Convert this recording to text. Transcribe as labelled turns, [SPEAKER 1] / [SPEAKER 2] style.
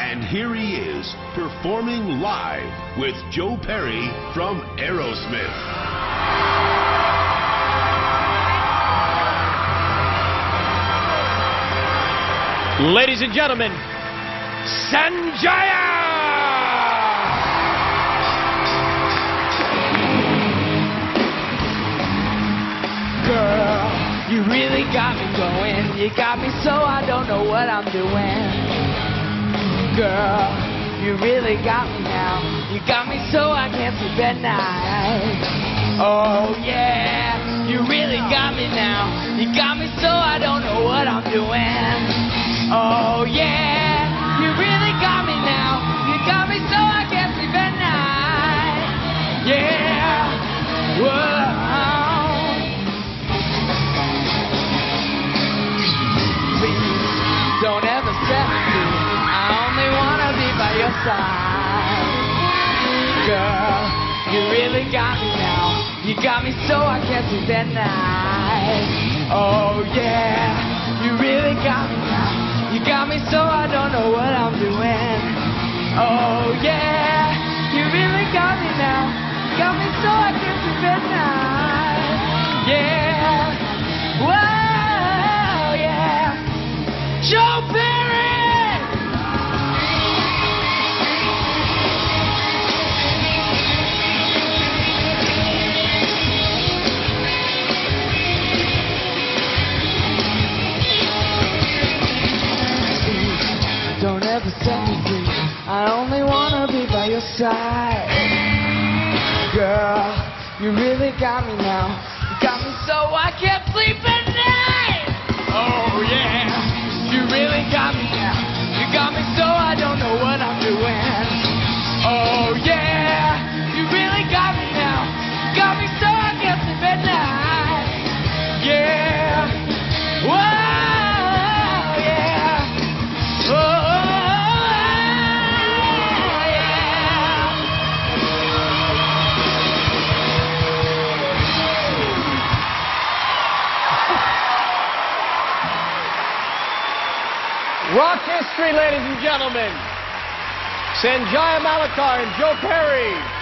[SPEAKER 1] And here he is, performing live with Joe Perry from Aerosmith.
[SPEAKER 2] Ladies and gentlemen, Sanjaya!
[SPEAKER 3] Girl, you really got me going. You got me so I don't know what I'm doing. Girl, you really got me now. You got me so I can't sleep at night. Oh yeah, you really got me now. You got me so I don't know what I'm doing. Oh yeah, you really got me now. You got me so I can't sleep at night. Yeah, whoa. Please, don't ever set me free. I only wanna be by your side. Girl, you really got me now. You got me so I can't sleep at night. Oh yeah, you really got me now. You got me so I don't know what I'm doing. Oh yeah, you really got me now. You got me so I can't sleep at night. Yeah, whoa, yeah. Joe Perry! Don't ever set me free. I only wanna be by your side. Girl, you really got me now. You got me so I can't sleep at night. Oh yeah, you really got me now. You got me so I don't know what I'm doing. Oh yeah, you really got me now. You got me so I can't sleep at night. Yeah, whoa, yeah, oh.
[SPEAKER 2] Rock history, ladies and gentlemen. Sanjaya and Joe Perry.